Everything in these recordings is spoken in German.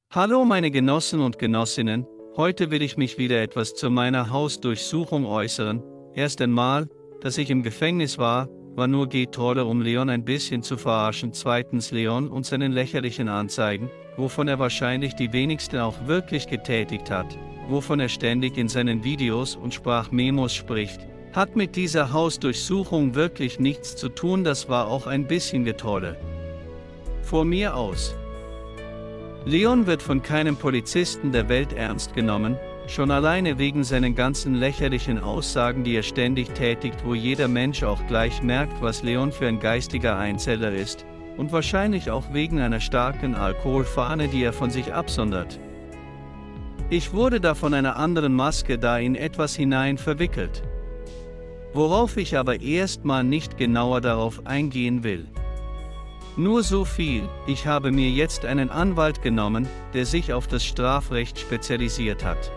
Hallo meine Genossen und Genossinnen, heute will ich mich wieder etwas zu meiner Hausdurchsuchung äußern. Erst einmal, dass ich im Gefängnis war nur G-Trolle, um Leon ein bisschen zu verarschen. Zweitens Leon und seinen lächerlichen Anzeigen, wovon er wahrscheinlich die wenigsten auch wirklich getätigt hat, wovon er ständig in seinen Videos und Sprachmemos spricht, hat mit dieser Hausdurchsuchung wirklich nichts zu tun, das war auch ein bisschen Getrolle. Vor mir aus. Leon wird von keinem Polizisten der Welt ernst genommen, schon alleine wegen seinen ganzen lächerlichen Aussagen, die er ständig tätigt, wo jeder Mensch auch gleich merkt, was Leon für ein geistiger Einzeller ist, und wahrscheinlich auch wegen einer starken Alkoholfahne, die er von sich absondert. Ich wurde da von einer anderen Maske da in etwas hinein verwickelt. Worauf ich aber erstmal nicht genauer darauf eingehen will. Nur so viel, ich habe mir jetzt einen Anwalt genommen, der sich auf das Strafrecht spezialisiert hat.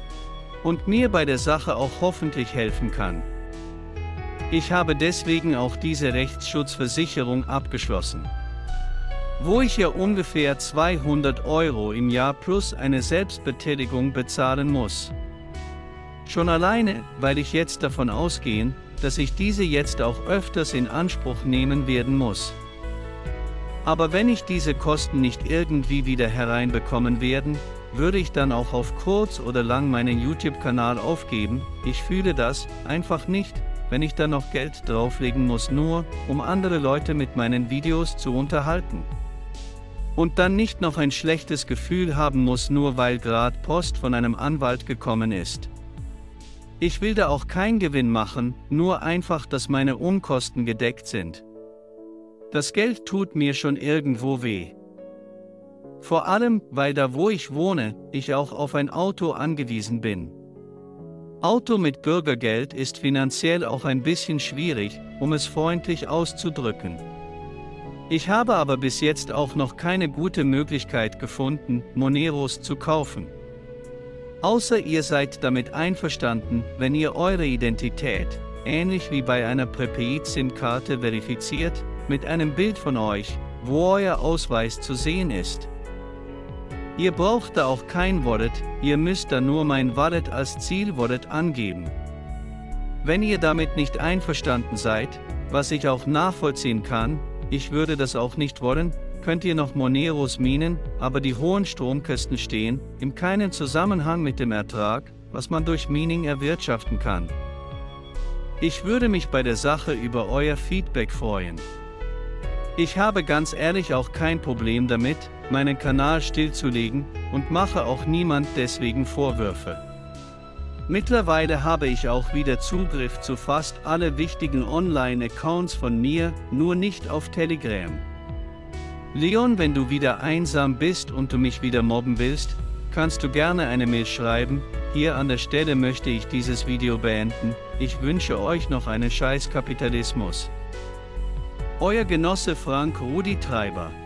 Und mir bei der Sache auch hoffentlich helfen kann. Ich habe deswegen auch diese Rechtsschutzversicherung abgeschlossen. Wo ich ja ungefähr 200 € im Jahr plus eine Selbstbetätigung bezahlen muss. Schon alleine, weil ich jetzt davon ausgehe, dass ich diese jetzt auch öfters in Anspruch nehmen werden muss. Aber wenn ich diese Kosten nicht irgendwie wieder hereinbekommen werden, würde ich dann auch auf kurz oder lang meinen YouTube-Kanal aufgeben. Ich fühle das einfach nicht, wenn ich da noch Geld drauflegen muss, nur um andere Leute mit meinen Videos zu unterhalten. Und dann nicht noch ein schlechtes Gefühl haben muss, nur weil gerade Post von einem Anwalt gekommen ist. Ich will da auch keinen Gewinn machen, nur einfach, dass meine Unkosten gedeckt sind. Das Geld tut mir schon irgendwo weh. Vor allem, weil da wo ich wohne, ich auch auf ein Auto angewiesen bin. Auto mit Bürgergeld ist finanziell auch ein bisschen schwierig, um es freundlich auszudrücken. Ich habe aber bis jetzt auch noch keine gute Möglichkeit gefunden, Moneros zu kaufen. Außer ihr seid damit einverstanden, wenn ihr eure Identität, ähnlich wie bei einer Prepaid-SIM-Karte verifiziert, mit einem Bild von euch, wo euer Ausweis zu sehen ist. Ihr braucht da auch kein Wallet, ihr müsst da nur mein Wallet als Ziel-Wallet angeben. Wenn ihr damit nicht einverstanden seid, was ich auch nachvollziehen kann, ich würde das auch nicht wollen, könnt ihr noch Moneros minen, aber die hohen Stromkosten stehen in keinem Zusammenhang mit dem Ertrag, was man durch Mining erwirtschaften kann. Ich würde mich bei der Sache über euer Feedback freuen. Ich habe ganz ehrlich auch kein Problem damit, meinen Kanal stillzulegen und mache auch niemand deswegen Vorwürfe. Mittlerweile habe ich auch wieder Zugriff zu fast alle wichtigen Online-Accounts von mir, nur nicht auf Telegram. Leon, wenn du wieder einsam bist und du mich wieder mobben willst, kannst du gerne eine Mail schreiben. Hier an der Stelle möchte ich dieses Video beenden. Ich wünsche euch noch einen Scheiß Kapitalismus. Euer Genosse Frank Rudi Treiber.